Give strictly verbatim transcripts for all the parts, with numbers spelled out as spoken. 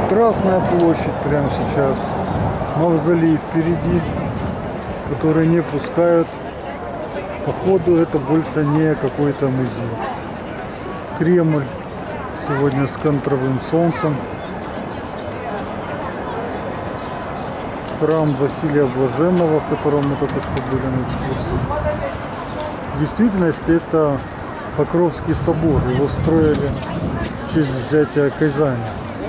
Красная площадь прямо сейчас. Мавзолей впереди, который не пускают. Походу это больше не какой-то музей. Кремль сегодня с контровым солнцем. Храм Василия Блаженного, в котором мы только что были на экскурсии. В действительности это Покровский собор. Его строили в честь взятия Казани.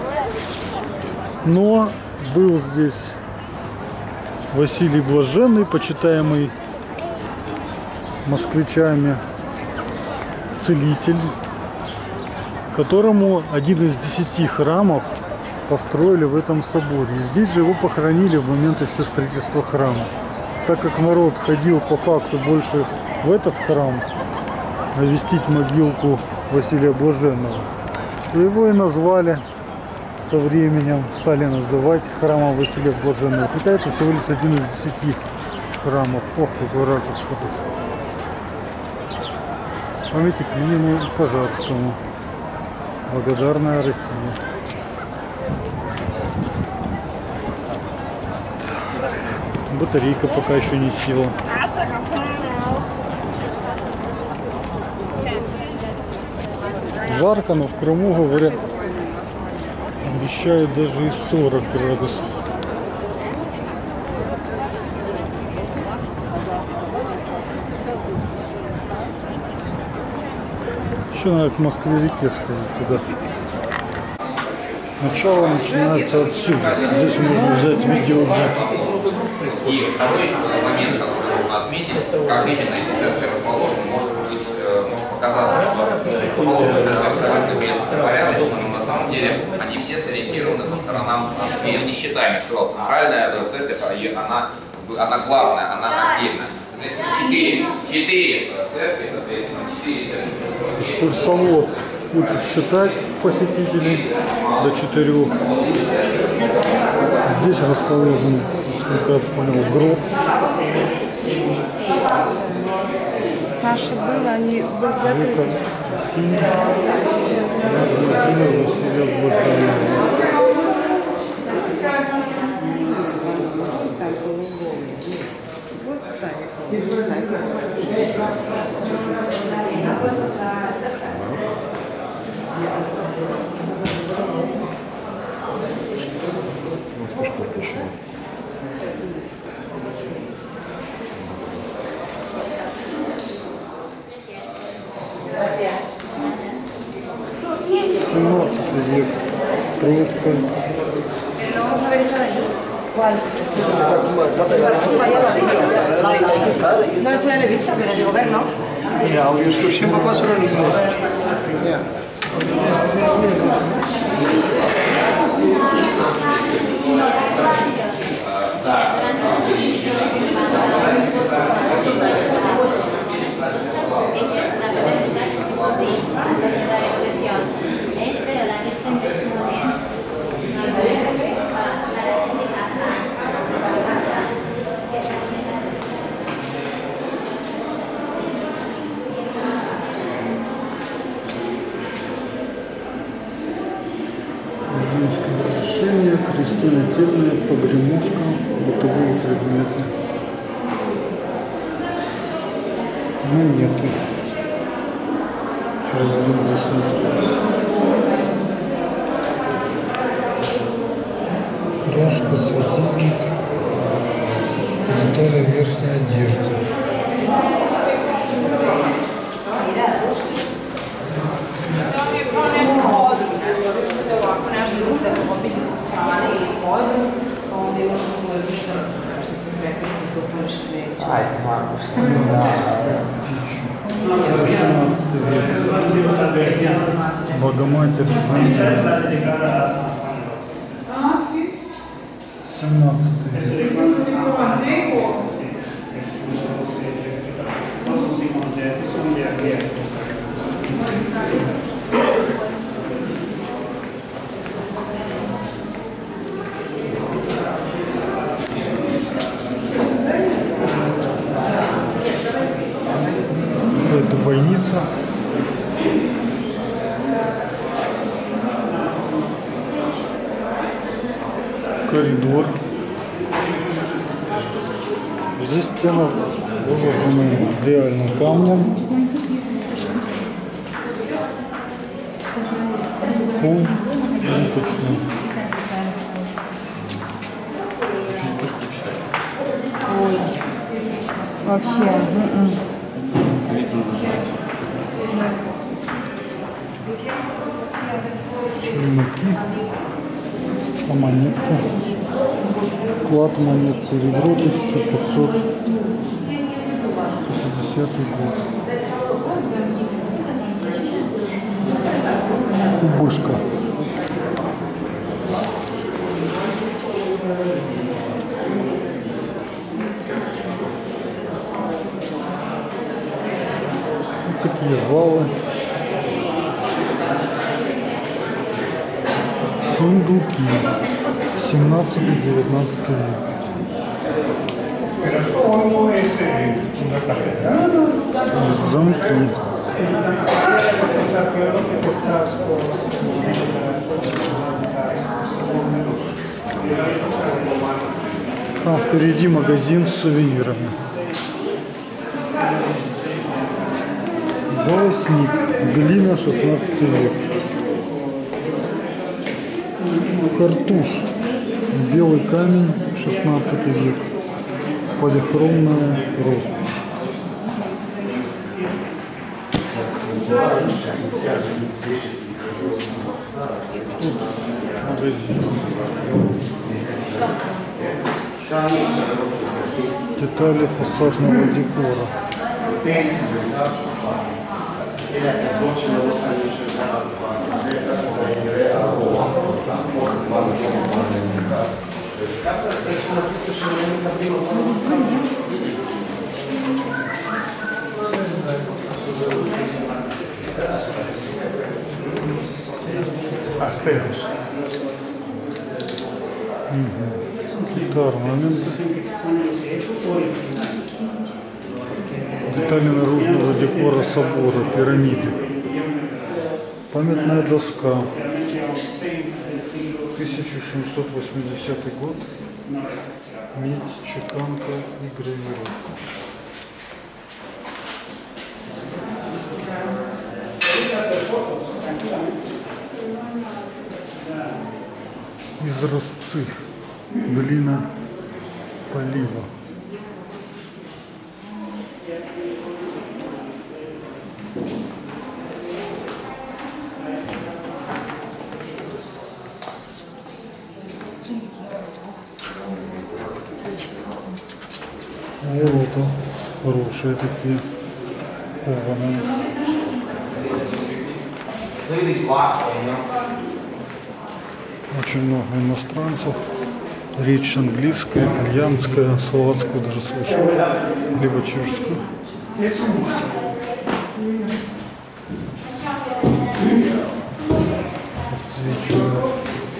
Но был здесь Василий Блаженный, почитаемый москвичами целитель, которому один из десяти храмов построили в этом соборе. И здесь же его похоронили в момент еще строительства храма. Так как народ ходил по факту больше в этот храм навестить могилку Василия Блаженного, то его и назвали со временем, стали называть храмом Василия Блаженного. Хотя это всего лишь один из десяти храмов. Ох, какой ракурс хороший. Памятник Ленину и Пожарскому. Благодарная Россия. Батарейка пока еще не села. Жарко, но в Крыму, говорят, обещают даже и сорок градусов. Еще надо к Москве-реке сходить туда. Начало начинается отсюда. Здесь можно взять видеогид. И второй момент, который нужно отметить, как именно эти центры расположены, может быть, может показаться, что расположены центры абсолютно беспорядочно, но на самом деле они все сориентированы по сторонам Москвы. Я не считаю, я сказал, центральная церковь, она, она главная, она отдельная. Четыре, четыре церкви, соответственно, четыре церкви. Экскурсовод учит считать посетителей до четырех. Здесь расположен, как я понял, гроб. Саша был, они был закрыт. Это фильм. Василия Блаженного. Вот так. семнадцатый век. Троицкая. No se l'hai vista, me la devo ver, no? Mira, audioscursión papá solo en inglés. Hechos en la primera mitad del siglo veinte, antes de la Revolución, es la Virgen de Smolensk, la Virgen de Kazán. Женское разрешение, кресты нательные, погремушка, бытовые предметы. Монеты. Через день засмотрелись. Пряжка, светильник, детали верхней одежды. Богоматерь семнадцатый век. Это бойница. Здесь стены выложены реальным камнем. Пол плиточный. Ой. Вообще. м-м. Черноки. А монетка. Вклад монет серебро тысяча пятьсот шестидесятый год. Кубышка. Вот такие залы. Сундуки. семнадцатый-девятнадцатый век. Замки. Там впереди магазин с сувенирами. Волосник. Глина, шестнадцатый век. Картуш. Белый камень, шестнадцатый век. Полихромная роспись. Тут магазин. Детали фасадного декора. Орнаменты. Детали наружного декора собора, пирамиды. Памятная доска. тысяча семьсот восьмидесятый год. Медь, чеканка и гравировка. Изразцы. Глина полива. Ворота хорошие такие, кованые. Очень много иностранцев. Речь английская, итальянская, словацкую даже слышал, либо чешскую. Подсвечиваю.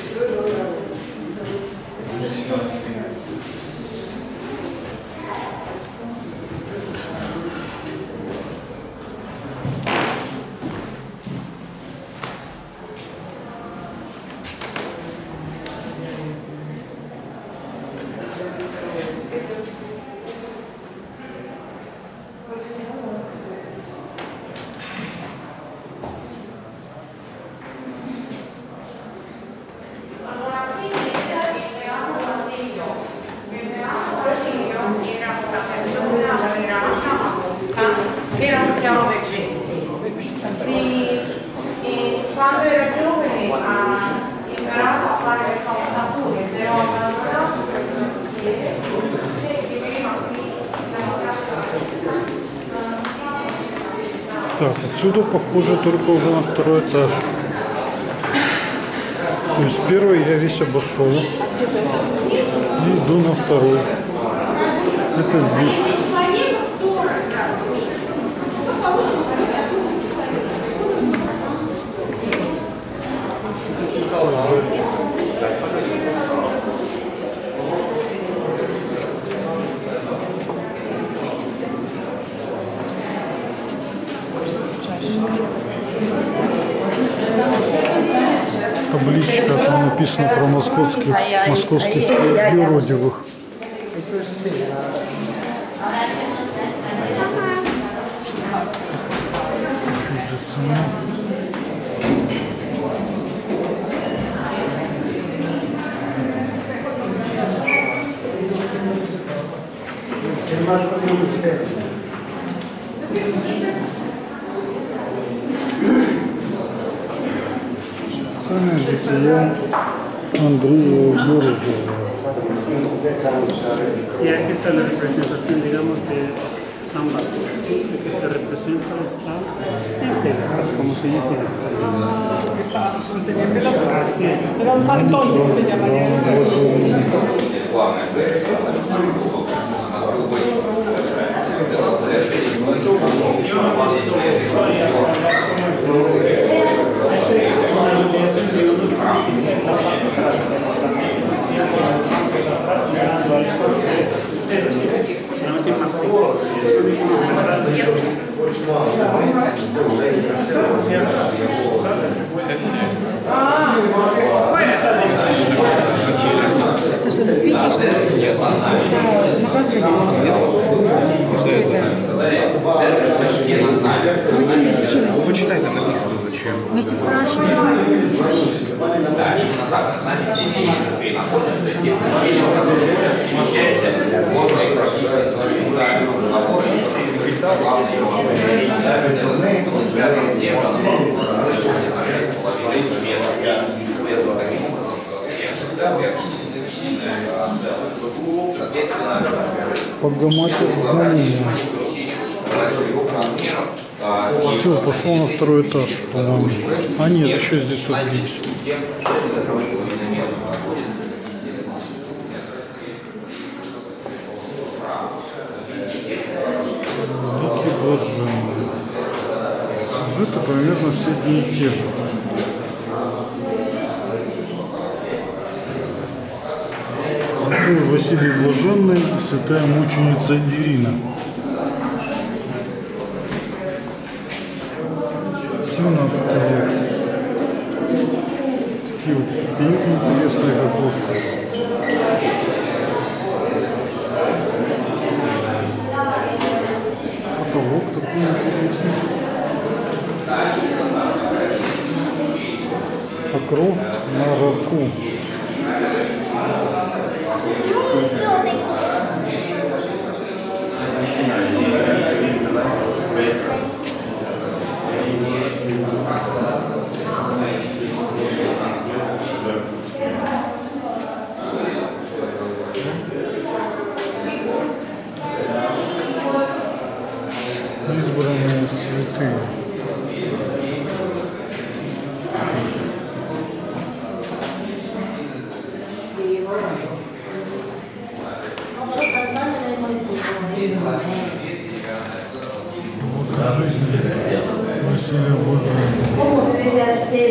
Erano chiaro leggenti. E, e quando ero giovane ha imparato a fare le calzature, però ho abbandonato questo mestiere e prima qui Так, отсюда похоже только уже на второй этаж. То есть первый я весь обошел и иду на второй. Это здесь. Табличка, там написано про московских, московских юродивых. Сцена жития Андрея Георгиева. Y aquí está la representación, digamos, de San Basilio, ¿sí? Que se representa esta en pelotas, como se dice en español. Así es. Era un fantón, que te llamarían. Solamente más pequeño. Это что, доспехи, что ли? Это на Казахе. Что это? Василий, зачем? Ну, почитай, там написано зачем. Мы же спрашивали. Да, именно так. На самом деле все действия находятся, то есть те включения, в которые смещаешься, можно их практически сложить ударом в набор, и что главное его спрятать тем, что половиной метра. Соответственно, таким образом, все соответственно, Погаматель знамения. Все, пошел на второй этаж, по-моему. А нет, еще здесь вот здесь. Великий блаженный. Сюжеты примерно все одни и те же. Святой Василий Блаженный и святая мученица Ирина. семнадцатый век. Такие вот ступеньки интересные, как окошко. Потолок такой интересный. Покров на раку. Избранные святые. Вот жизнь Василия Блаженного.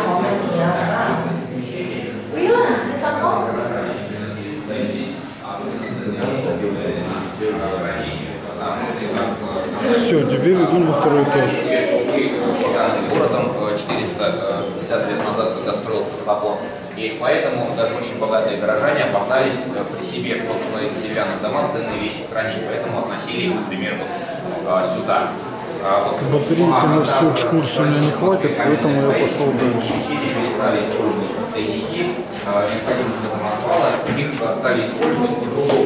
Все, теперь идем на второй этаж. Городом четыреста пятьдесят лет назад, когда строился собор. И поэтому даже очень богатые горожане опасались при себе в своих деревянных домах ценные вещи хранить. Поэтому относили их, например, вот сюда. Вот, батарейки на всю экскурсию у меня не хватит, поэтому я пошел дальше. Перестали использовать тайники, необходимость в этом отпала, их стали использовать тяжело.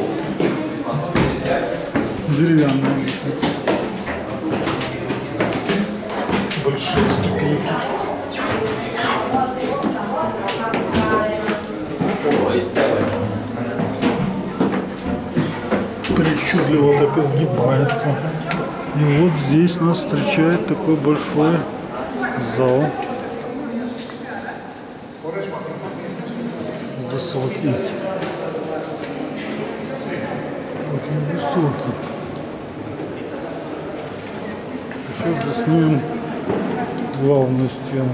Деревянная лестница. Большие ступеньки. Причудливо так изгибается. И вот здесь нас встречает такой большой зал. Высокий. Очень высокий. Сейчас заснимем главную стену.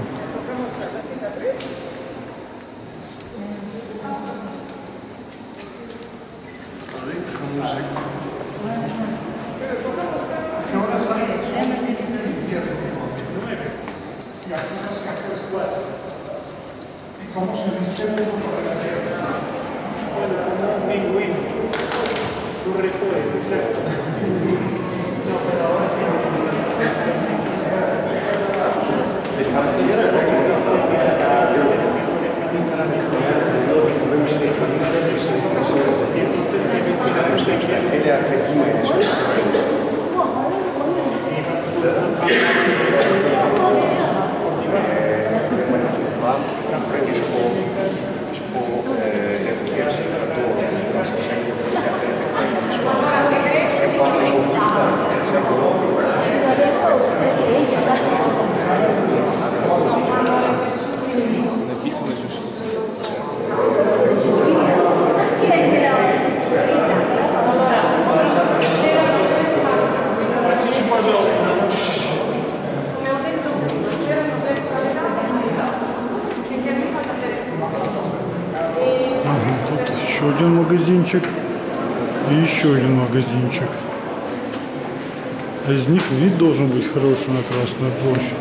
Написано же, что... Тише, пожалуйста. Ага, тут еще один магазинчик и еще один магазинчик. А из них вид должен быть хороший на Красную площадь.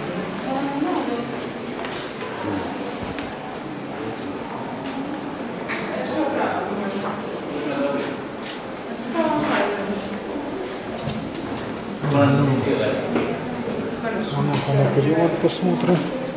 Ладно. А ну-ка на перевод посмотрим.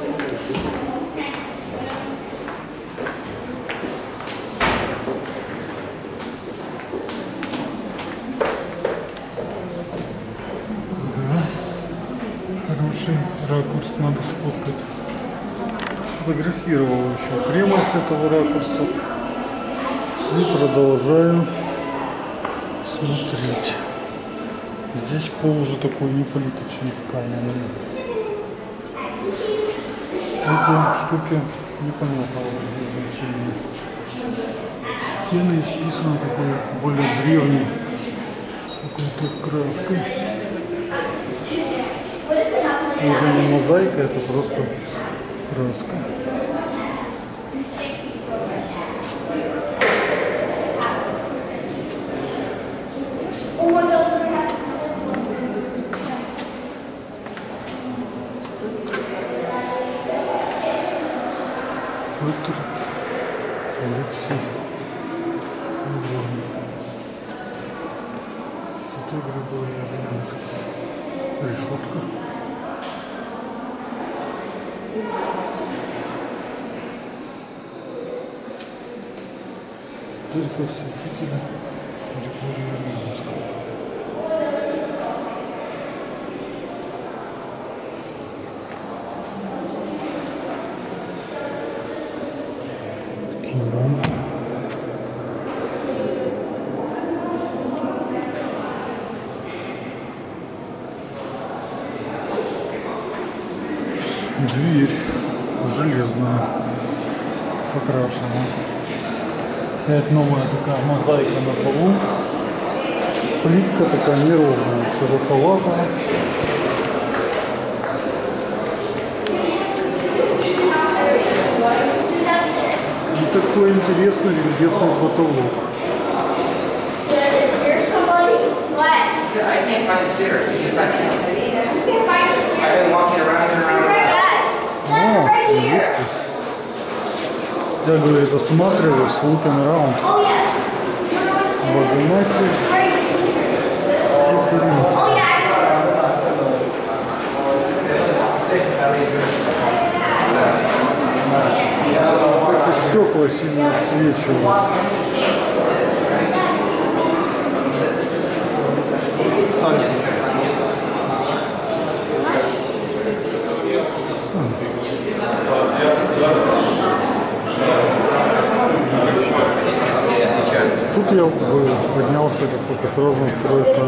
Хороший ракурс, надо сфоткать. Фотографировал еще Кремль с этого ракурса. И продолжаю смотреть. Здесь пол уже такой неплиточный, каменный. Эти штуки непонятного значения. Стены исписаны такой более древней какой-то краской. Уже не мозаика, это просто краска. Петр Алексей Иванович. Святой Григорий Армянский. Решетка. Церковь святителя Григория Армянского. Кино. Дверь железная, покрашена. Опять новая такая мозаика на полу. Плитка такая неровная, широковатая. И такой интересный рельефный потолок. I can't find the stairs. You can find the stairs. I've been walking around and around. А, есть тут. Я, говорит, осматриваюсь, looking around. Вагонатик. Кстати, стекла сильно отсвечивают. Сами. Тут я поднялся, как только сразу на второй этаж.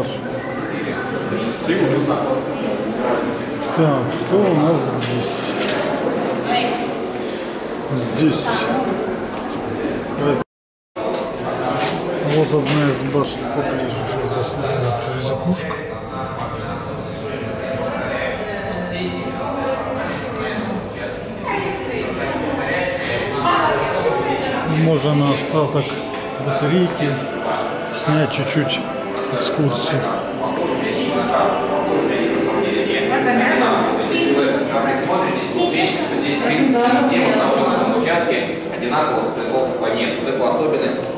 Так, что у нас здесь? Здесь вот одна из башен поближе, что здесь через окошко. Можно на остаток батарейки снять чуть-чуть экскурсию. Если вы присмотритесь, вы увидите, что здесь, в принципе, на тему на участке одинаковых цветов по нету. Вот эту особенность